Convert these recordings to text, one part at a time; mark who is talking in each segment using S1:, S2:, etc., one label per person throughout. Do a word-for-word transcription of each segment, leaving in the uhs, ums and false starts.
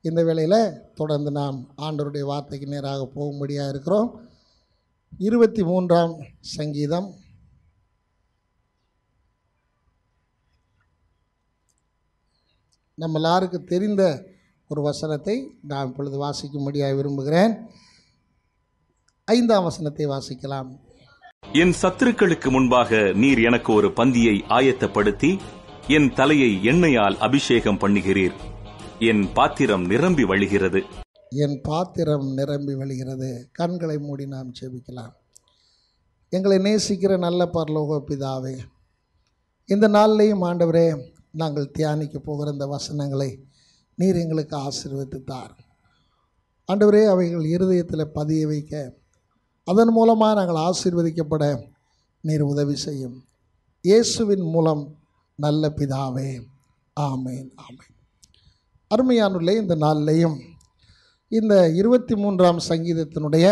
S1: இந்த வேளையில் தொடர்ந்து நாம் ஆண்டவருடைய வார்த்தைக்கு நேராக போகும்படியாக இருக்கிறோம். இருபத்தி மூன்றாம் சங்கீதம் நம்ம எல்லாருக்கு தெரிந்த ஒரு வசனத்தை நான் இப்பொழுது வாசிக்கும்படியாக விரும்புகிறேன். ஐந்தாம் வசனத்தை வாசிக்கலாம்.
S2: என் சத்துருக்களுக்கு முன்பாக நீர் எனக்கு ஒரு பந்தியை ஆயத்தப்படுத்தி என் தலையை எண்ணெயால் அபிஷேகம் பண்ணுகிறீர். என் பாத்திரம் நிரம்பி வழிகிறது.
S1: என் பாத்திரம் நிரம்பி வழிகிறது. கண்களை மூடி நாம் ஜெபிக்கலாம். எங்களை நேசிக்கிற நல்ல பரலோக பிதாவே, இந்த நாளிலேயும் ஆண்டவரே, நாங்கள் தியானிக்க போகிற இந்த வசனங்களை நீர் எங்களுக்கு ஆசீர்வதித்து தார். ஆண்டவரே, அவைகள் இருதயத்தில் பதிய வைக்க, அதன் மூலமாக நாங்கள் ஆசீர்வதிக்கப்பட நீர் உதவி செய்யும். இயேசுவின் மூலம் நல்ல பிதாவே, ஆமேன் ஆமேன். அருமையானுள்ளே, இந்த நாளிலேயும் இந்த இருபத்தி மூன்றாம் சங்கீதத்தினுடைய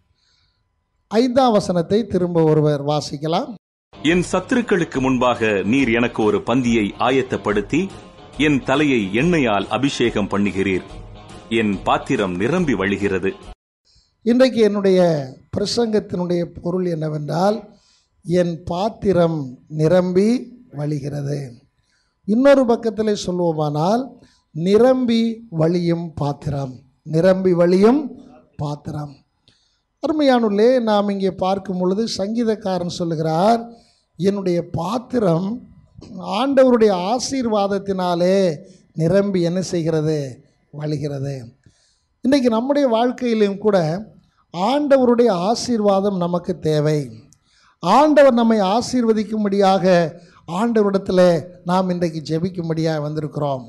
S1: ஐந்தாம் வசனத்தை திரும்ப ஒருவர் வாசிக்கலாம்.
S2: என் சத்துருக்களுக்கு முன்பாக நீர் எனக்கு ஒரு பந்தியை ஆயத்தப்படுத்தி என் தலையை எண்ணெயால் அபிஷேகம் பண்ணுகிறீர். என் பாத்திரம் நிரம்பி வழிகிறது.
S1: இன்றைக்கு என்னுடைய பிரசங்கத்தினுடைய பொருள் என்னவென்றால், என் பாத்திரம் நிரம்பி வழிகிறது. இன்னொரு பக்கத்தில் சொல்லுவோமானால், நிரம்பி வழியும் பாத்திரம். நிரம்பி வழியும் பாத்திரம். அருமையானுள்ளே, நாம் இங்கே பார்க்கும் பொழுது சங்கீதக்காரன் சொல்லுகிறார், என்னுடைய பாத்திரம் ஆண்டவருடைய ஆசீர்வாதத்தினாலே நிரம்பி என்ன செய்கிறது? வழிகிறது. இன்றைக்கு நம்முடைய வாழ்க்கையிலும் கூட ஆண்டவருடைய ஆசீர்வாதம் நமக்கு தேவை. ஆண்டவர் நம்மை ஆசீர்வதிக்கும்படியாக ஆண்டவரிடத்தில் நாம் இன்றைக்கு ஜெபிக்கும்படியாக வந்திருக்கிறோம்.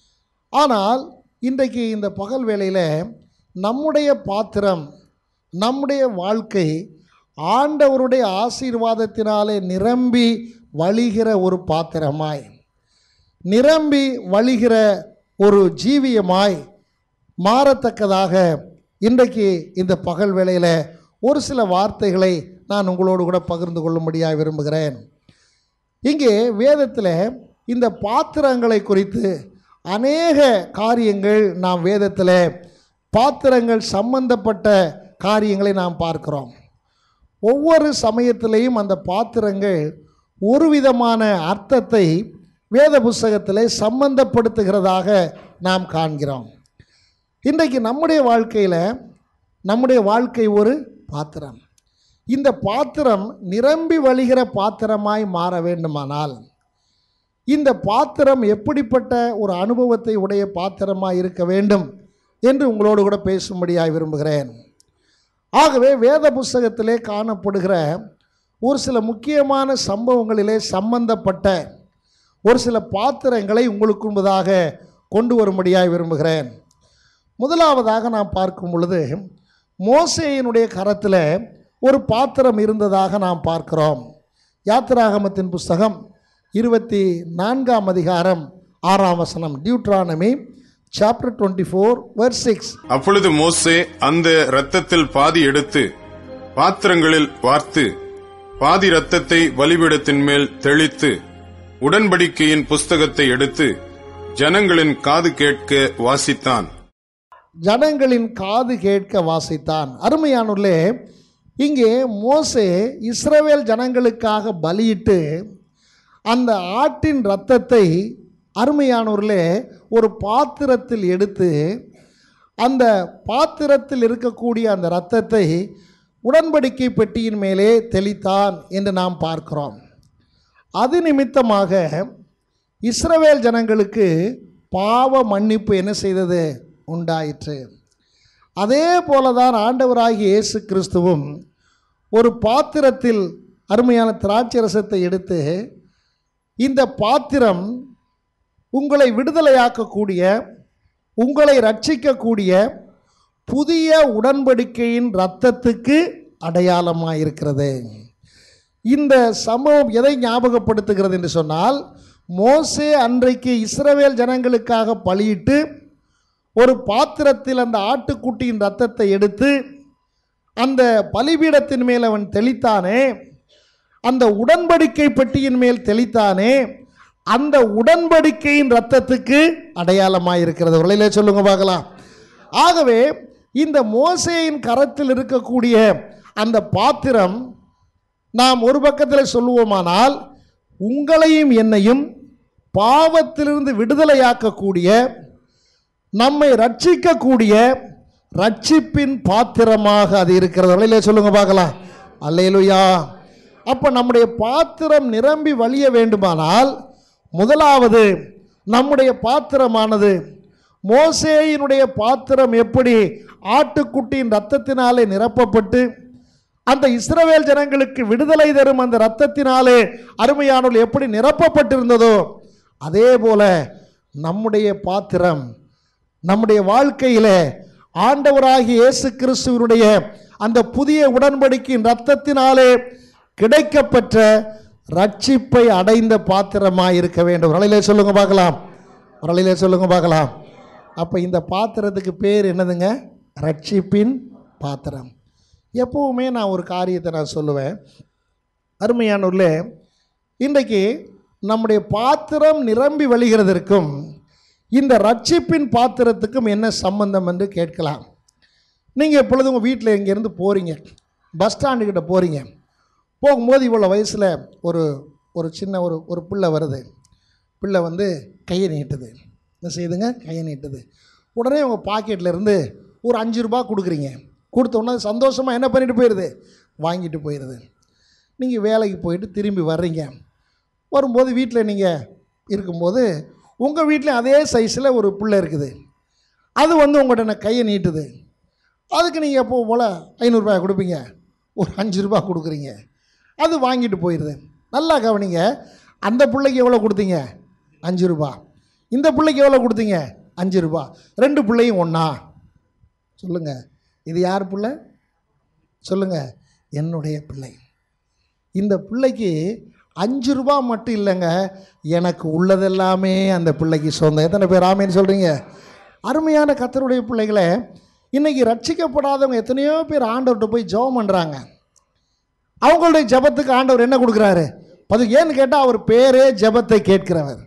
S1: ஆனால் இன்றைக்கு இந்த பகல் வேளையில் நம்முடைய பாத்திரம், நம்முடைய வாழ்க்கை ஆண்டவருடைய ஆசீர்வாதத்தினாலே நிரம்பி வழிகிற ஒரு பாத்திரமாய், நிரம்பி வழிகிற ஒரு ஜீவியமாய் மாறத்தக்கதாக இன்றைக்கு இந்த பகல் வேளையில் ஒரு சில வார்த்தைகளை நான் உங்களோடு கூட பகிர்ந்து கொள்ளும்படியாக விரும்புகிறேன். இங்கே வேதத்தில் இந்த பாத்திரங்களை குறித்து அநேக காரியங்கள் நாம் வேதத்தில் பாத்திரங்கள் சம்பந்தப்பட்ட காரியங்களை நாம் பார்க்கிறோம். ஒவ்வொரு சமயத்திலையும் அந்த பாத்திரங்கள் ஒரு விதமான அர்த்தத்தை வேத புஸ்தகத்தில் சம்பந்தப்படுத்துகிறதாக நாம் காண்கிறோம். இன்றைக்கு நம்முடைய வாழ்க்கையில் நம்முடைய வாழ்க்கை ஒரு பாத்திரம். இந்த பாத்திரம் நிரம்பி வழிகிற பாத்திரமாய் மாற வேண்டுமானால் இந்த பாத்திரம் எப்படிப்பட்ட ஒரு அனுபவத்தை உடைய பாத்திரமாய் இருக்க வேண்டும் என்று உங்களோடு கூட பேசும்படியாக விரும்புகிறேன். ஆகவே வேத புஸ்தகத்திலே காணப்படுகிற ஒரு சில முக்கியமான சம்பவங்களிலே சம்பந்தப்பட்ட ஒரு சில பாத்திரங்களை உங்களுக்கு முன்பதாக கொண்டு வரும்படியாக விரும்புகிறேன். முதலாவதாக நாம் பார்க்கும் பொழுது, மோசேயினுடைய கரத்தில் ஒரு பாத்திரம் இருந்ததாக நாம் பார்க்கிறோம். யாத்திராகமத்தின் புஸ்தகம் இருபத்தி நான்காம் அதிகாரம் ஆறாம் வசனம், டியூட்ரானமி சாப்டர் இருபத்தி நான்கு வெர்ஸ் சிக்ஸ்.
S3: அப்பொழுது மோசே அந்த இரத்தத்தில் பாதி எடுத்து பாத்திரங்களில் வார்த்து பாதி இரத்தத்தை பலிபீடத்தின் மேல் தெளித்து உடன்படிக்கையின் புஸ்தகத்தை எடுத்து ஜனங்களின் காது கேட்க வாசித்தான்.
S1: ஜனங்களின் காது கேட்க வாசித்தான். அருமையானுள்ளே, இங்கே மோசே இஸ்ரவேல் ஜனங்களுக்காக பலியிட்டு அந்த ஆட்டின் இரத்தத்தை அருமையானவர்களே ஒரு பாத்திரத்தில் எடுத்து அந்த பாத்திரத்தில் இருக்கக்கூடிய அந்த இரத்தத்தை உடன்படிக்கை பெட்டியின் மேலே தெளித்தான் என்று நாம் பார்க்கிறோம். அது நிமித்தமாக இஸ்ரவேல் ஜனங்களுக்கு பாவ மன்னிப்பு என்ன செய்தது? உண்டாயிற்று. அதே போலதான் ஆண்டவராகிய இயேசு கிறிஸ்துவும் ஒரு பாத்திரத்தில் அருமையான திராட்சை ரசத்தை எடுத்து, இந்த பாத்திரம் உங்களை விடுதலையாக்கக்கூடிய, உங்களை ரட்சிக்கக்கூடிய புதிய உடன்படிக்கையின் இரத்தத்துக்கு அடையாளமாக இருக்கிறது. இந்த சம்பவம் எதை ஞாபகப்படுத்துகிறது என்று சொன்னால், மோசே அன்றைக்கு இஸ்ரவேல் ஜனங்களுக்காக பலியிட்டு ஒரு பாத்திரத்தில் அந்த ஆட்டுக்குட்டியின் இரத்தத்தை எடுத்து அந்த பலிபீடத்தின் மேல் அவன் தெளித்தானே, அந்த உடன்படிக்கை பெட்டியின் மேல் தெளித்தானே, அந்த உடன்படிக்கையின் இரத்தத்துக்கு அடையாளமாக இருக்கிறது. உடனே சொல்லுங்க பார்க்கலாம். ஆகவே இந்த மோசேயின் கரத்தில் இருக்கக்கூடிய அந்த பாத்திரம் நாம் ஒரு பக்கத்தில் சொல்லுவோமானால் உங்களையும் என்னையும் பாவத்திலிருந்து விடுதலையாக்கக்கூடிய, நம்மை ரட்சிக்கக்கூடிய ரட்சிப்பின் பாத்திரமாக அது இருக்கிறது. அல்லேலூயா சொல்லுங்க பார்க்கலாம். அல்லேலூயா. அப்போ நம்முடைய பாத்திரம் நிரம்பி வழிய வேண்டுமானால் முதலாவது நம்முடைய பாத்திரமானது மோசேயினுடைய பாத்திரம் எப்படி ஆட்டுக்குட்டியின் இரத்தத்தினாலே நிரப்பப்பட்டு அந்த இஸ்ரவேல் ஜனங்களுக்கு விடுதலை தரும் அந்த இரத்தத்தினாலே அருமையானவர்கள் எப்படி நிரப்பப்பட்டிருந்ததோ அதே போல நம்முடைய பாத்திரம் நம்முடைய வாழ்க்கையிலே ஆண்டவராகிய இயேசு கிறிஸ்துவினுடைய அந்த புதிய உடன்படிக்கையின் இரத்தத்தினாலே கிடைக்கப்பெற்ற ரட்சிப்பை அடைந்த பாத்திரமாக இருக்க வேண்டும். வரலையிலே சொல்லுங்க பார்க்கலாம். வரலையிலே சொல்லுங்க பார்க்கலாம். அப்போ இந்த பாத்திரத்துக்கு பேர் என்னதுங்க? ரட்சிப்பின் பாத்திரம். எப்பவுமே நான் ஒரு காரியத்தை நான் சொல்லுவேன். அருமையானவர்களே, இன்றைக்கு நம்முடைய பாத்திரம் நிரம்பி வழிகிறதற்கும் இந்த ரட்சிப்பின் பாத்திரத்துக்கும் என்ன சம்பந்தம் என்று கேட்கலாம். நீங்கள் எப்பொழுதும் உங்கள் வீட்டில் இங்கேருந்து போகிறீங்க, பஸ் ஸ்டாண்டுக்கிட்ட போகிறீங்க. போகும்போது இவ்வளோ வயசில் ஒரு ஒரு சின்ன ஒரு ஒரு பிள்ளை வருது. பிள்ளை வந்து கையை நீட்டுது. என்ன செய்யுதுங்க? கையை நீட்டுது. உடனே உங்கள் பாக்கெட்டில் இருந்து ஒரு அஞ்சு ரூபா கொடுக்குறீங்க. கொடுத்தோன்னா சந்தோஷமாக என்ன பண்ணிட்டு போயிடுது? வாங்கிட்டு போயிடுது. நீங்கள் வேலைக்கு போயிட்டு திரும்பி வர்றீங்க. வரும்போது வீட்டில் நீங்கள் இருக்கும்போது உங்கள் வீட்டில் அதே சைஸில் ஒரு பிள்ளை இருக்குது. அது வந்து உங்கள்கிட்ட கையை நீட்டுது. அதுக்கு நீங்கள் எப்போ போல் ஐநூறுரூபாய் கொடுப்பீங்க, ஒரு அஞ்சு ரூபா கொடுக்குறீங்க. அது வாங்கிட்டு போயிடுது. நல்லா கவனிங்க. அந்த பிள்ளைக்கு எவ்வளோ கொடுத்தீங்க? அஞ்சு ரூபா. இந்த பிள்ளைக்கு எவ்வளோ கொடுத்தீங்க? அஞ்சு ரூபா. ரெண்டு பிள்ளையும் ஒன்றா? சொல்லுங்கள், இது யார் பிள்ளை? சொல்லுங்கள், என்னுடைய பிள்ளை. இந்த பிள்ளைக்கு அஞ்சு ரூபா மட்டும் இல்லைங்க, எனக்கு உள்ளதெல்லாமே அந்த பிள்ளைக்கு சொந்தம். எத்தனை பேர் ஆமேன்னு சொல்கிறீங்க? அருமையான கர்த்தருடைய பிள்ளைகளை, இன்றைக்கி ரட்சிக்கப்படாதவங்க எத்தனையோ பேர் ஆண்டவர்கிட்ட போய் ஜெபம் பண்ணுறாங்க. அவங்களுடைய ஜெபத்துக்கு ஆண்டவர் என்ன கொடுக்குறாரு? அது ஏன்னு கேட்டால் அவர் பேரே ஜெபத்தை கேட்கிறவர்.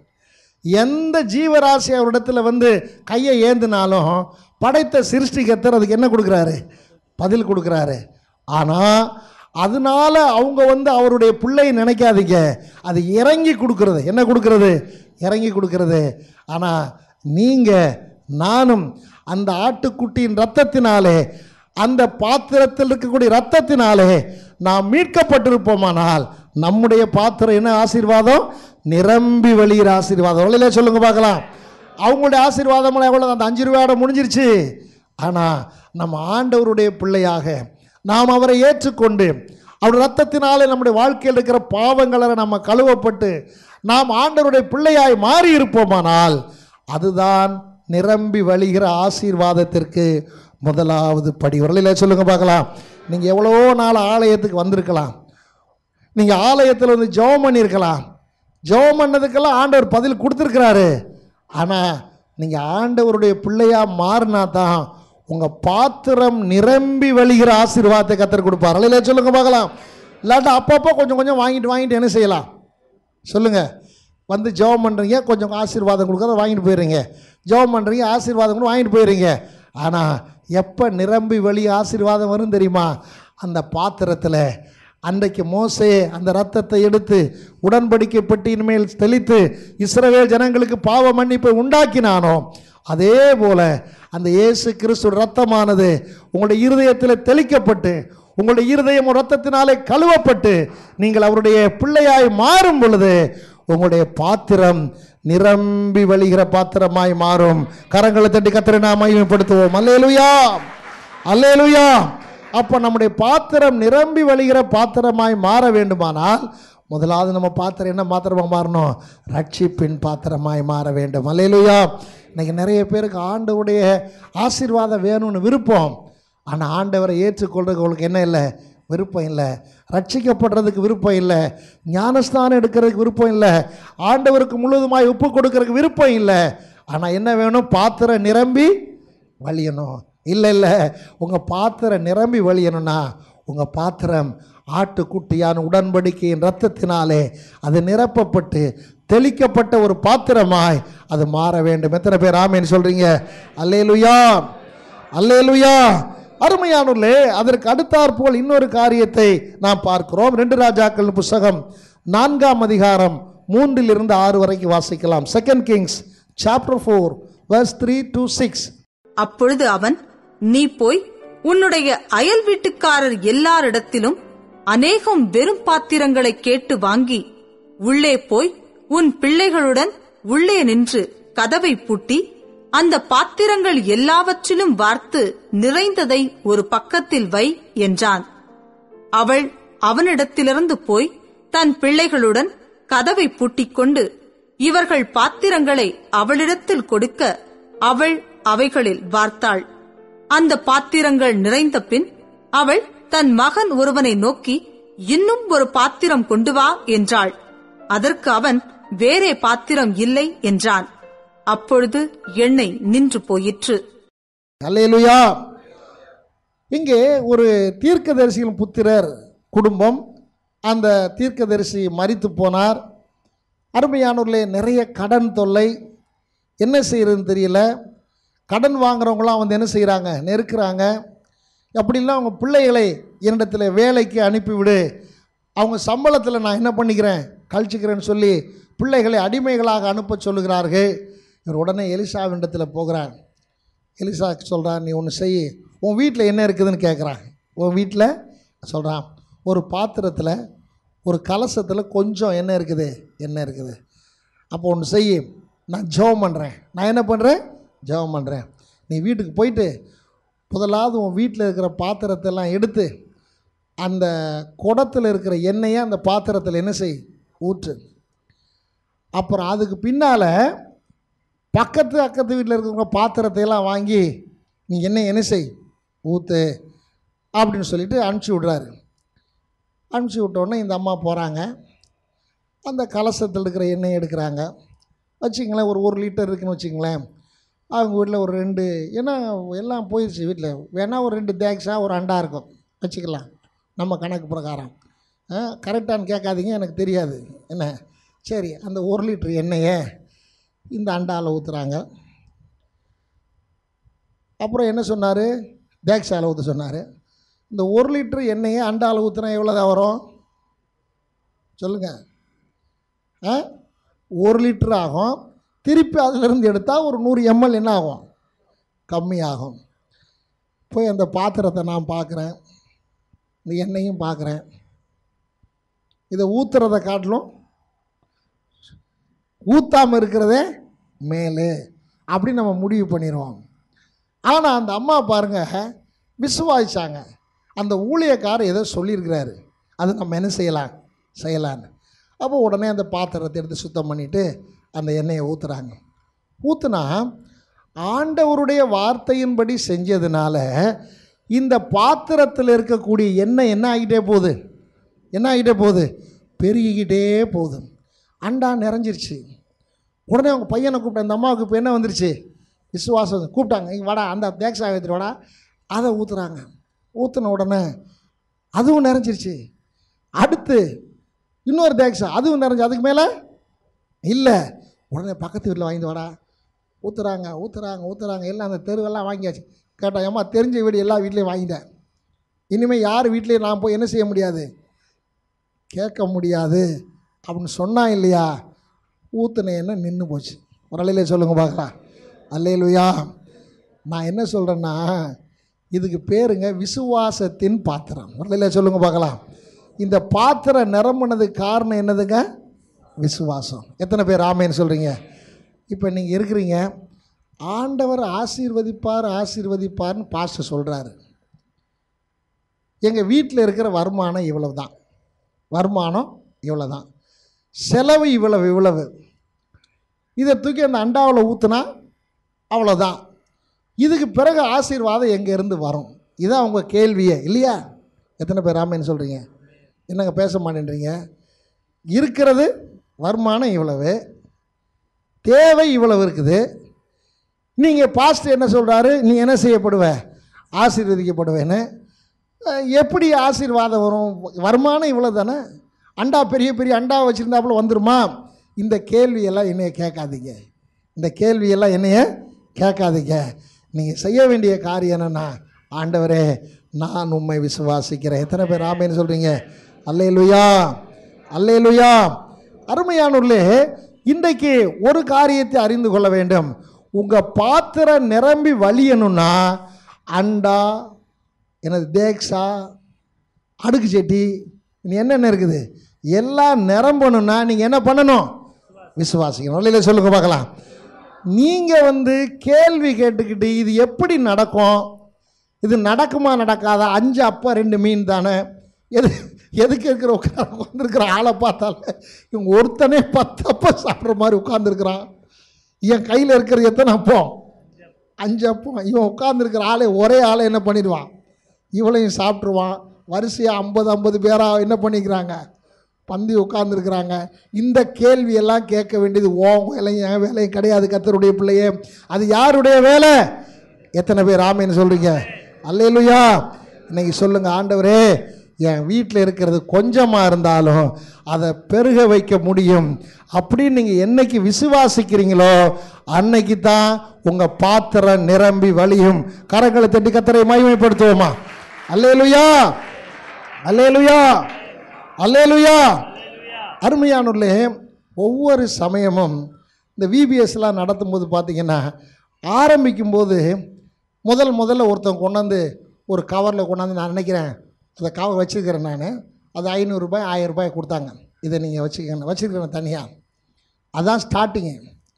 S1: எந்த ஜீவராசி அவரிடத்தில் வந்து கையை ஏந்தினாலும் படைத்த சிருஷ்டிகர்த்தர் அதுக்கு என்ன கொடுக்குறாரு? பதில் கொடுக்குறாரு. ஆனால் அதனால அவங்க வந்து அவருடைய பிள்ளையை நினைக்காதீங்க, அது இறங்கி கொடுக்கறது. என்ன கொடுக்கறது? இறங்கி கொடுக்கறது. ஆனால் நீங்கள் நானும் அந்த ஆட்டுக்குட்டியின் இரத்தத்தினாலே, அந்த பாத்திரத்தில் இருக்கக்கூடிய இரத்தத்தினாலே நாம் மீட்கப்பட்டிருப்போமானால் நம்முடைய பாத்திரம் என்ன ஆசீர்வாதம்? நிரம்பி வழிகிற ஆசீர்வாதம். வழியிலே சொல்லுங்க பார்க்கலாம். அவங்களுடைய ஆசீர்வாதம் எவ்வளோ? அந்த அஞ்சு ரூபாயோட முடிஞ்சிருச்சு. ஆனால் நம்ம ஆண்டவருடைய பிள்ளையாக நாம் அவரை ஏற்றுக்கொண்டு அவர் இரத்தத்தினாலே நம்முடைய வாழ்க்கையில் இருக்கிற பாவங்களை நம்ம கழுவப்பட்டு நாம் ஆண்டவருடைய பிள்ளையாய் மாறி இருப்போமானால் அதுதான் நிரம்பி வழிகிற ஆசீர்வாதத்திற்கு முதலாவது படி. வரலையில சொல்லுங்க பார்க்கலாம். நீங்கள் எவ்வளோ நாள் ஆலயத்துக்கு வந்திருக்கலாம், நீங்கள் ஆலயத்தில் வந்து ஜெபம் பண்ணியிருக்கலாம், ஜெபம் பண்ணதுக்கெல்லாம் ஆண்டவர் பதில் கொடுத்துருக்கிறாரு. ஆனால் நீங்கள் ஆண்டவருடைய பிள்ளையாக மாறினா தான் உங்கள் பாத்திரம் நிரம்பி வழிகிற ஆசீர்வாதத்தை கர்த்தர் கொடுப்பார். அல்லையிலே சொல்லுங்க பார்க்கலாம். இல்லாட்டா அப்பப்போ கொஞ்சம் கொஞ்சம் வாங்கிட்டு வாங்கிட்டு என்ன செய்யலாம்? சொல்லுங்கள். வந்து ஜெபம் பண்ணுறீங்க, கொஞ்சம் ஆசீர்வாதம் கொடுக்குறத வாங்கிட்டு போயிடுறீங்க. ஜெபம் பண்ணுறீங்க, ஆசீர்வாதம் கூட வாங்கிட்டு போயிடுறீங்க. ஆனால் எப்போ நிரம்பி வழி ஆசீர்வாதம் வரும் தெரியுமா? அந்த பாத்திரத்தில் அன்றைக்கு மோசே அந்த இரத்தத்தை எடுத்து உடன்படிக்கை பெட்டியின் மேல் தெளித்து இஸ்ரவேல் ஜனங்களுக்கு பாவ மன்னிப்பை உண்டாக்கினானோ அதே போல அந்த இயேசு கிறிஸ்து இரத்தமானது உங்களுடைய இருதயத்தில் தெளிக்கப்பட்டு உங்களுடைய இருதயம் இரத்தத்தினாலே கழுவப்பட்டு நீங்கள் அவருடைய பிள்ளையாய் மாறும் பொழுது உங்களுடைய பாத்திரம் நிரம்பி வழிகிற பாத்திரமாய் மாறும். கரங்களை தட்டி கர்த்தரை நாம் மகிமைப்படுத்துவோம். அல்லேலூயா, அல்லேலூயா. அப்போ நம்முடைய பாத்திரம் நிரம்பி வழிகிற பாத்திரமாய் மாற வேண்டுமானால் முதலாவது நம்ம பாத்திரம் என்ன பாத்திரமாக மாறணும்? ரட்சிப்பின் பாத்திரமாய் மாற வேண்டும். அல்லேலூயா. இன்றைக்கி நிறைய பேருக்கு ஆண்டவருடைய ஆசீர்வாதம் வேணும்னு விருப்பம், ஆனால் ஆண்டவரை ஏற்றுக்கொள்றதுக்கு உங்களுக்கு என்ன இல்லை? விருப்பம் இல்லை. ரட்சிக்கப்படுறதுக்கு விருப்பம் இல்லை. ஞானஸ்தானம் எடுக்கிறதுக்கு விருப்பம் இல்லை. ஆண்டவருக்கு முழுவதுமாய் ஒப்பு கொடுக்கறதுக்கு விருப்பம் இல்லை. ஆனால் என்ன வேணும்? பாத்திரம் நிரம்பி வழியணும். இல்லை இல்லை, உங்கள் பாத்திரம் நிரம்பி வழியணும்னா உங்கள் பாத்திரம் ஆட்டுக்குட்டியான உடன்படிக்கையின் இரத்தத்தினாலே அது நிரப்பப்பட்டு தெளிக்கப்பட்ட ஒரு பாத்திரமாய் அது மாற வேண்டும். எத்தனை பேர் ஆமேன்னு சொல்கிறீங்க? அல்லேலூயா. அல்லேலூயா. அருமையானவர்களே, அதற்கு அடுத்தாற்போல் இன்னொரு காரியத்தை நாம் பார்க்கிறோம். ரெண்டு ராஜாக்கள் புஸ்தகம் நான்காம் அதிகாரம் மூன்றில் இருந்து ஆறு வரைக்கும் வாசிக்கலாம். Second kings chapter four verse three to six.
S4: அப்பொழுது அவன், நீ போய் உன்னுடைய அயல் வீட்டுக்காரர் எல்லாரிடத்திலும் அநேகம் வெறும் பாத்திரங்களை கேட்டு வாங்கி உள்ளே போய் உன் பிள்ளைகளுடன் உள்ளே நின்று கதவை பூட்டி அந்த பாத்திரங்கள் எல்லாவற்றிலும் வார்த்து நிறைந்ததை ஒரு பக்கத்தில் வை என்றான். அவள் அவனிடத்திலிருந்து போய் தன் பிள்ளைகளுடன் கதவை பூட்டிக் கொண்டு இவர்கள் பாத்திரங்களை அவளிடத்தில் கொடுக்க அவள் அவைகளில் வார்த்தாள். அந்த பாத்திரங்கள் நிறைந்த பின் அவள் தன் மகன் ஒருவனை நோக்கி, இன்னும் ஒரு பாத்திரம் கொண்டு வா என்றாள். அதற்கு அவன், வேறே பாத்திரம் இல்லை என்றான். அப்பொழுது எண்ணெய் நின்று போயிற்று.
S1: அல்லேலூயா. இங்கே ஒரு தீர்க்கதரிசியின் புத்திரர் குடும்பம். அந்த தீர்க்கதரிசி மரித்து போனார். அருமையானவர்களே, நிறைய கடன் தொல்லை, என்ன செய்யறதுன்னு தெரியல. கடன் வாங்குறவங்களாம் வந்து என்ன செய்கிறாங்க, நெருக்கிறாங்க. அப்படிலாம் அவங்க பிள்ளைகளை என்னிடத்தில் வேலைக்கு அனுப்பிவிடு, அவங்க சம்பளத்தில் நான் என்ன பண்ணிக்கிறேன் கழிச்சுக்கிறேன்னு சொல்லி பிள்ளைகளை அடிமைகளாக அனுப்ப சொல்லுகிறார்கள். இவர் உடனே எலிசாவினிடத்தில் போகிறான். எலிசா சொல்கிறான், நீ ஒன்று செய், உன் வீட்டில் என்ன இருக்குதுன்னு கேட்குறான். உன் வீட்டில் சொல்கிறான், ஒரு பாத்திரத்தில் ஒரு கலசத்தில் கொஞ்சம் என்ன இருக்குது என்ன இருக்குது அப்போ ஒன்று செய், நான் ஜெபம் பண்ணுறேன். நான் என்ன பண்ணுறேன், ஜெபம் பண்ணுறேன். நீ வீட்டுக்கு போயிட்டு முதலாவது உன் வீட்டில் இருக்கிற பாத்திரத்தெல்லாம் எடுத்து அந்த குடத்தில் இருக்கிற எண்ணெயை அந்த பாத்திரத்தில் என்ன செய், ஊற்று. அப்புறம் அதுக்கு பின்னால் பக்கத்து அக்கத்து வீட்டில் இருக்கிற பாத்திரத்தையெல்லாம் வாங்கி நீ எண்ணெய் என்ன செய், ஊற்று அப்படின்னு சொல்லிட்டு அனுப்பிச்சி விட்றாரு. அனுப்பிச்சி விட்டோடனே இந்த அம்மா போகிறாங்க. அந்த கலசத்தில் இருக்கிற எண்ணெய் எடுக்கிறாங்க. வச்சுங்களேன், ஒரு ஒரு லிட்டர் இருக்குன்னு வச்சுங்களேன். அவங்க வீட்டில் ஒரு ரெண்டு, ஏன்னா எல்லாம் போயிடுச்சு வீட்டில், வேணால் ஒரு ரெண்டு தேக்ஸா ஒரு அண்டா இருக்கும் வச்சுக்கலாம் நம்ம கணக்கு பிரகாரம். கரெக்டானு கேட்காதீங்க, எனக்கு தெரியாது என்ன. சரி, அந்த ஒரு லிட்டர் எண்ணெயை இந்த அண்டாவில் ஊற்றுறாங்க. அப்புறம் என்ன சொன்னார், தேக்ஸாவில் ஊற்ற சொன்னார். இந்த ஒரு லிட்டர் எண்ணெயை அண்டாவில் ஊற்றுனா எவ்வளோதான் வரும் சொல்லுங்கள்? ஆ ஒரு லிட்டர் ஆகும். திருப்பி அதிலிருந்து எடுத்தால் ஒரு நூறு எம்எல் என்ன ஆகும், கம்மியாகும். போய் அந்த பாத்திரத்தை நான் பார்க்குறேன், இந்த எண்ணெயும் பார்க்குறேன். இதை ஊற்றுறதை காட்டிலும் ஊற்றாமல் இருக்கிறதே மேலே அப்படின்னு நம்ம முடிவு பண்ணிடுவோம். ஆனால் அந்த அம்மா பாருங்கள், விசுவாசிச்சாங்க. அந்த ஊழியக்காரர் ஏதோ சொல்லியிருக்கிறாரு, அது நம்ம என்ன செய்யலாம் செய்யலான்னு. அப்போ உடனே அந்த பாத்திரத்தை எடுத்து சுத்தம் பண்ணிவிட்டு அந்த எண்ணெயை ஊற்றுறாங்க. ஊற்றுனா ஆண்டவருடைய வார்த்தையின்படி செஞ்சதுனால இந்த பாத்திரத்தில் இருக்கக்கூடிய எண்ணெய் என்ன ஆகிட்டே போகுது என்ன ஆகிட்டே போகுது பெருகிக்கிட்டே போகுது. அண்டா நிறைஞ்சிருச்சு. உடனே அவங்க பையனை கூப்பிட்ட, அந்த அம்மாவுக்கு இப்போ என்ன வந்துருச்சு, விசுவாசம். கூப்பிட்டாங்க, இங்கே வாடா, அந்த தேக்ஸா எடுத்துட்டு வாடா. அதை ஊற்றுறாங்க. ஊற்றின உடனே அதுவும் நிறைஞ்சிருச்சு. அடுத்து இன்னொரு தேக்ஸா, அதுவும் நிறைஞ்சி, அதுக்கு மேலே இல்லை. உடனே பக்கத்து வீட்டில் வாங்கிட்டு வாடா. ஊற்றுறாங்க ஊற்றுறாங்க ஊற்றுறாங்க எல்லாம் அந்த தெருவெல்லாம் வாங்கியாச்சு. கேட்டால் ஏம்மா தெரிஞ்ச வீடு எல்லா வீட்லேயும் வாங்கிட்டேன், இனிமேல் யார் வீட்லேயும் நான் போய் என்ன செய்ய முடியாது, கேட்க முடியாது அப்படின்னு சொன்னான் இல்லையா. ஊற்றுன எண்ணெய் நின்று போச்சு. ஒரு அலையிலே சொல்லுங்கள் பார்க்கலாம். அல்லேலூயா. நான் என்ன சொல்கிறேன்னா, இதுக்கு பேருங்க விசுவாசத்தின் பாத்திரம். ஒரு அலையிலே சொல்லுங்கள் பார்க்கலாம். இந்த பாத்திரம் நிரம்பினதுக்கு காரணம் என்னதுங்க, விசுவாசம். எத்தனை பேர் ஆமேன்னு சொல்கிறீங்க? இப்போ நீங்கள் இருக்கிறீங்க, ஆண்டவர் ஆசீர்வதிப்பார் ஆசீர்வதிப்பார்னு பாஸ்டர் சொல்கிறாரு. எங்கள் வீட்டில் இருக்கிற வருமானம் இவ்வளவு தான், வருமானம் இவ்வளோ தான், செலவு இவ்வளவு இவ்வளவு, இதை தூக்கி அந்த அண்டாவில் ஊற்றுனா அவ்வளோதான். இதுக்கு பிறகு ஆசீர்வாதம் எங்கேருந்து வரும்? இதுதான் உங்கள் கேள்வியே இல்லையா? எத்தனை பேர் ஆமேன்னு சொல்கிறீங்க? என்னங்க பேச மாட்டேன்றீங்க? இருக்கிறது வருமானம் இவ்வளவு, தேவை இவ்வளவு இருக்குது. நீங்கள் பாஸ்டர் என்ன சொல்கிறாரு, நீ என்ன செய்யப்படுவ, ஆசீர்வதிக்கப்படுவேன்னு. எப்படி ஆசீர்வாதம் வரும்? வருமானம் இவ்வளோ தானே, அண்டா பெரிய பெரிய அண்டா வச்சுருந்தாப்புல வந்துருமா? இந்த கேள்வியெல்லாம் என்னைய கேட்காதீங்க, இந்த கேள்வியெல்லாம் என்னைய கேட்காதீங்க. நீங்கள் செய்ய வேண்டிய காரியம் என்னென்னா, ஆண்டவரே நான் உம்மை விசுவாசிக்கிறேன். எத்தனை பேர் ஆமேன்னு சொல்கிறீங்க? அல்லேலூயா, அல்லேலூயா. அருமையானவர்களே, இன்றைக்கு ஒரு காரியத்தை அறிந்து கொள்ள வேண்டும். உங்கள் பாத்திரம் நிரம்பி வழியணும்னா அண்டா, எனது தேக்ஸா, அடுக்கு செட்டி, நீ என்னென்ன இருக்குது எல்லாம் நிரம்பணும்னா நீங்கள் என்ன பண்ணணும்? விசுவாசிக்கணும். இல்லை சொல்லுங்க பார்க்கலாம். நீங்கள் வந்து கேள்வி கேட்டுக்கிட்டு இது எப்படி நடக்கும், இது நடக்குமா நடக்காதா, அஞ்சு அப்பா ரெண்டு மீன் தானே, எது எதுக்கு இருக்கிற உட்கார உட்காந்துருக்கிற ஆளை பார்த்தால இவங்க ஒருத்தனே பத்து அப்பா சாப்பிட்ற மாதிரி உட்காந்துருக்குறான். என் கையில் இருக்கிறது எத்தனை அப்போ? அஞ்சு அப்போ. இவன் உட்காந்துருக்கிற ஆளே ஒரே ஆளை என்ன பண்ணிடுவான்? இவளையும் சாப்பிட்ருவான். வரிசையாக ஐம்பது ஐம்பது பேராக என்ன பண்ணிக்கிறாங்க? பந்தி உட்காந்துருக்குறாங்க. இந்த கேள்வியெல்லாம் கேட்க வேண்டியது ஓ வேலையும் என் வேலையும் கிடையாது, கர்த்தருடைய பிள்ளையே. அது யாருடைய வேலை? எத்தனை பேர் ஆமேன்னு சொல்கிறீங்க? அல்லேலூயா. இன்னைக்கு சொல்லுங்கள், ஆண்டவரே என் வீட்டில் இருக்கிறது கொஞ்சமாக இருந்தாலும் அதை பெருக வைக்க முடியும் அப்படின்னு நீங்கள் என்னைக்கு விசுவாசிக்கிறீங்களோ அன்னைக்கு தான் உங்கள் பாத்திரம் நிரம்பி வழியும். கரங்களை தட்டி கர்த்தரை மகிமைப்படுத்துவோமா? அல்லேலூயா, அல்லேலூயா, அல்லேலூயா. அருமையானவர்களே, ஒவ்வொரு சமயமும் இந்த விபிஎஸ்லாம் நடத்தும் போது பார்த்தீங்கன்னா, ஆரம்பிக்கும்போது முதல் முதல்ல ஒருத்தன் கொண்டாந்து ஒரு கவரில் கொண்டாந்து, நான் நினைக்கிறேன் அதை கவர் வச்சுருக்கிறேன் நான், அது ஐநூறுரூபாய் ஆயிரம் ரூபாய் கொடுத்தாங்க, இதை நீங்கள் வச்சுக்கணும் வச்சுருக்கிறேன் தனியாக. அதான் ஸ்டார்டிங்கு.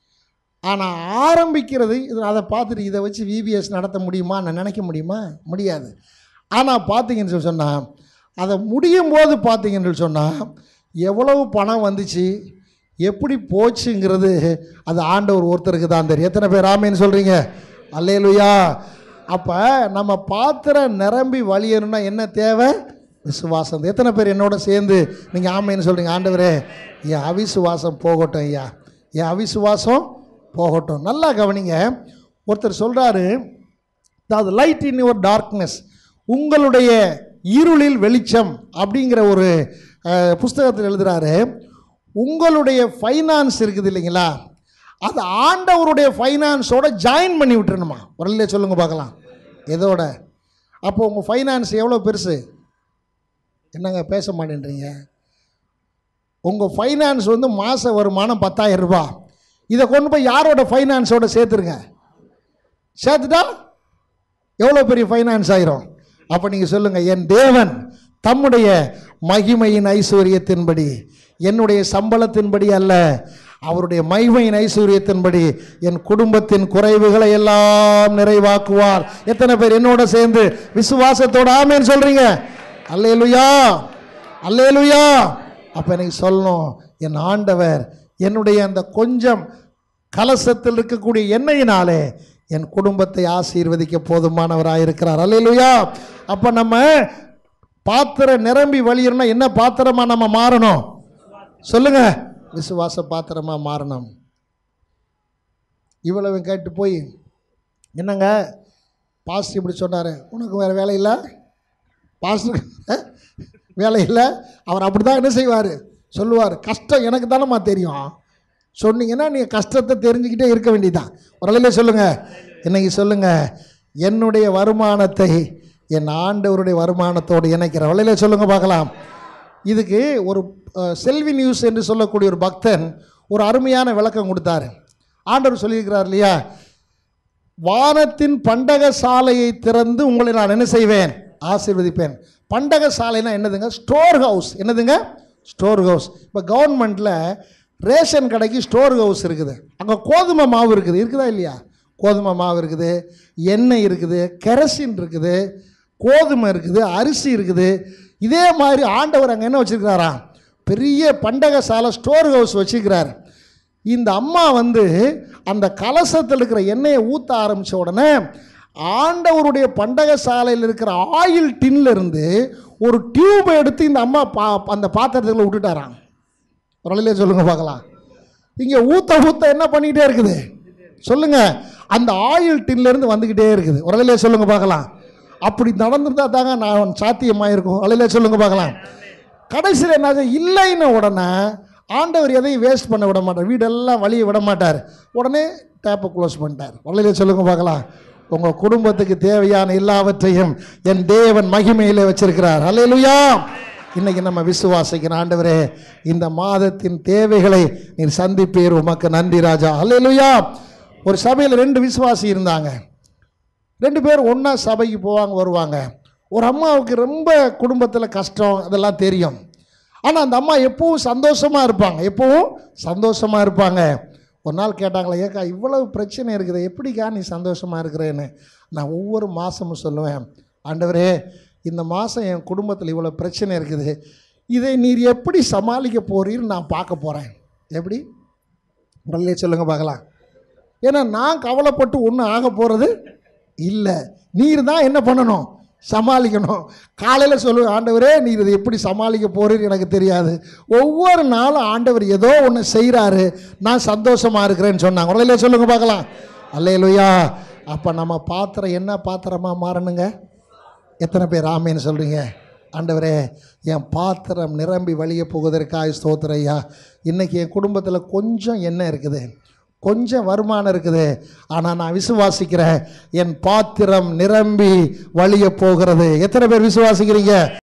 S1: ஆனால் ஆரம்பிக்கிறது இது, அதை பார்த்துட்டு இதை வச்சு விபிஎஸ் நடத்த முடியுமா நான் நினைக்க முடியுமா? முடியாது. ஆனால் பார்த்தீங்கன்னு சொல்லி சொன்னால், அதை முடியும் போது பார்த்தீங்கன்னு சொன்னால் எவ்வளவு பணம் வந்துச்சு, எப்படி போச்சுங்கிறது அது ஆண்டவர் ஒருத்தருக்கு தான் தெரியும். எத்தனை பேர் ஆமேன்னு சொல்கிறீங்க? அல்லேலூயா. அப்போ நம்ம பாத்திரம் நிரம்பி வழியணும்னா என்ன தேவை? விசுவாசம். எத்தனை பேர் என்னோட சேர்ந்து நீங்கள் ஆமேன்னு சொல்கிறீங்க? ஆண்டவரே என் அவிசுவாசம் போகட்டும் ஐயா, என் அவிசுவாசம் போகட்டும். நல்லா கவனிங்க. ஒருத்தர் சொல்கிறாரு, அதாவது லைட் இன் யுவர் டார்க்னஸ், உங்களுடைய இருளில் வெளிச்சம் அப்படிங்கிற ஒரு புஸ்தகத்தில் எழுதுகிறாரு. உங்களுடைய ஃபைனான்ஸ் இருக்குது இல்லைங்களா, அது ஆண்டவருடைய ஃபைனான்ஸோட ஜாயின் பண்ணி விட்டுருணுமா? உடனே சொல்லுங்க பார்க்கலாம். எதோட? அப்போ உங்கள் ஃபைனான்ஸ் எவ்வளோ பெருசு? என்னங்க பேச மாட்டேன்றீங்க? உங்கள் ஃபைனான்ஸ் வந்து மாத வருமானம் பத்தாயிரம் ரூபாய். இதை கொண்டு போய் யாரோட ஃபைனான்ஸோட சேர்த்துருங்க. சேர்த்துட்டா எவ்வளோ பெரிய ஃபைனான்ஸ் ஆயிரும்? அப்போ நீங்கள் சொல்லுங்கள், என் தேவன் தம்முடைய மகிமையின் ஐஸ்வர்யத்தின்படி, என்னுடைய சம்பளத்தின்படி அல்ல, அவருடைய மகிமையின் ஐஸ்வர்யத்தின்படி என் குடும்பத்தின் குறைவுகளை எல்லாம் நிறைவாக்குவார். எத்தனை பேர் என்னோட சேர்ந்து விசுவாசத்தோட ஆமேன்னு சொல்றீங்க? அல்லேலூயா, அல்லேலூயா. அப்போ எனக்கு சொல்லணும், என் ஆண்டவர் என்னுடைய அந்த கொஞ்சம் கலசத்தில் இருக்கக்கூடிய எண்ணெயினாலே என் குடும்பத்தை ஆசீர்வதிக்க போதுமானவராக இருக்கிறார். அல்லேலூயா. அப்போ நம்ம பாத்திரம் நிரம்பி வழியணும்னா என்ன பாத்திரமா நம்ம மாறணும்? சொல்லுங்க, விசுவாச பாத்திரமாக மாறணும். இவ்வளவு கேட்டு போய், என்னங்க பாஸ்டர் இப்படி சொன்னார், உனக்கு வேறு வேலை இல்லை, பாஸ்டர் வேலை இல்லை, அவர் அப்படி தான் என்ன செய்வார் சொல்லுவார், கஷ்டம் எனக்கு தானேம்மா தெரியும் சொன்னீங்கன்னா நீங்கள் கஷ்டத்தை தெரிஞ்சுக்கிட்டே இருக்க வேண்டியதான். ஒரு அலையிலே சொல்லுங்கள், இன்னைக்கு சொல்லுங்கள், என்னுடைய வருமானத்தை என் ஆண்டவருடைய வருமானத்தோடு இணைக்கிற வழியிலே சொல்லுங்க பார்க்கலாம். இதுக்கு ஒரு செல்வி நியூஸ் என்று சொல்லக்கூடிய ஒரு பக்தன் ஒரு அருமையான விளக்கம் கொடுத்தாரு. ஆண்டவர் சொல்லியிருக்கிறார் இல்லையா, வானத்தின் பண்டக சாலையை திறந்து உங்களை நான் என்ன செய்வேன்? ஆசீர்வதிப்பேன். பண்டக சாலைனா என்னதுங்க? Store house. என்னதுங்க? Store house. இப்போ கவர்மெண்ட்டில் ரேஷன் கடைக்கு ஸ்டோர் ஹவுஸ் இருக்குது. அங்கே கோதுமை மாவு இருக்குது, இருக்குதா இல்லையா? கோதுமை மாவு இருக்குது, எண்ணெய் இருக்குது, கெரசின் இருக்குது, கோதுமை இருக்குது, அரிசி இருக்குது. இதே மாதிரி ஆண்டவர் அங்கே என்ன வச்சுருக்கிறாரா? பெரிய பண்டக சாலை, ஸ்டோர் ஹவுஸ் வச்சுக்கிறார். இந்த அம்மா வந்து அந்த கலசத்தில் இருக்கிற எண்ணெயை ஊற்ற ஆரம்பித்த உடனே ஆண்டவருடைய பண்டக சாலையில் இருக்கிற ஆயில் டின்ல இருந்து ஒரு டியூபை எடுத்து இந்த அம்மா பா அந்த பாத்திரத்தில் விட்டுட்டாராம். ஒரு வழியிலே சொல்லுங்க பார்க்கலாம். இங்கே ஊற்ற ஊற்ற என்ன பண்ணிக்கிட்டே இருக்குது சொல்லுங்க, அந்த ஆயில் டின்ல இருந்து வந்துக்கிட்டே இருக்குது. ஒரு வழியிலே சொல்லுங்க பார்க்கலாம். அப்படி நடந்துருந்தா தாங்க நான் சாத்தியமாக இருக்கும். வழியிலே சொல்லுங்க பார்க்கலாம். கடைசியில் என்ன இல்லைன்னு உடனே ஆண்டவர் எதையும் வேஸ்ட் பண்ண விட மாட்டார், வீடெல்லாம் வழியை விட மாட்டார். உடனே டேப்பை க்ளோஸ் பண்ணிட்டார். வழியிலே சொல்லுங்க பார்க்கலாம். உங்கள் குடும்பத்துக்கு தேவையான எல்லாவற்றையும் என் தேவன் மகிமையிலே வச்சிருக்கிறார். அல்லேலூயா. இன்னைக்கு நம்ம விசுவாசிக்கிற ஆண்டவரே, இந்த மாதத்தின் தேவைகளை நீர் சந்திப்பீர், உமக்கு நன்றி ராஜா. அல்லேலூயா. ஒரு சபையில் ரெண்டு விசுவாசி இருந்தாங்க. ரெண்டு பேர் ஒன்றா சபைக்கு போவாங்க வருவாங்க. ஒரு அம்மாவுக்கு ரொம்ப குடும்பத்தில் கஷ்டம் அதெல்லாம் தெரியும். ஆனால் அந்த அம்மா எப்பவும் சந்தோஷமாக இருப்பாங்க, எப்பவும் சந்தோஷமாக இருப்பாங்க. ஒரு நாள் கேட்டாங்களே, ஏக்கா இவ்வளவு பிரச்சனை இருக்குது, எப்படிக்கா நீ சந்தோஷமாக இருக்கிறேன்னு? நான் ஒவ்வொரு மாதமும் சொல்லுவேன், ஆண்டவரே இந்த மாதம் என் குடும்பத்தில் இவ்வளோ பிரச்சனை இருக்குது, இதை நீர் எப்படி சமாளிக்க போறீர்னு நான் பார்க்க போகிறேன். எப்படி உங்களே சொல்லுங்கள் பார்க்கலாம். ஏன்னா நான் கவலைப்பட்டு ஒன்றும் ஆக போகிறது இல்லை, நீர் தான் என்ன பண்ணணும், சமாளிக்கணும். காலையில் சொல்லுவேன், ஆண்டவரே நீர் இதை எப்படி சமாளிக்க போறீர் எனக்கு தெரியாது, ஒவ்வொரு நாளும் ஆண்டவர் ஏதோ ஒன்று செய்கிறாரு, நான் சந்தோஷமாக இருக்கிறேன்னு சொன்னாங்க. உடனே சொல்லுங்க பார்க்கலாம். அல்லேலூயா. அப்போ நம்ம பாத்திரம் என்ன பாத்திரமாக மாறணுங்க? எத்தனை பேர் ஆமேன்னு சொல்கிறீங்க? ஆண்டவரே என் பாத்திரம் நிரம்பி வழிய போவதற்காக ஸ்தோத்திரம் ஐயா. இன்றைக்கி என் குடும்பத்தில் கொஞ்சம் எண்ணெய் இருக்குது, கொஞ்சம் வருமானம் இருக்குது, ஆனால் நான் விசுவாசிக்கிறேன் என் பாத்திரம் நிரம்பி வழிய போகிறது. எத்தனை பேர் விசுவாசிக்கிறீங்க?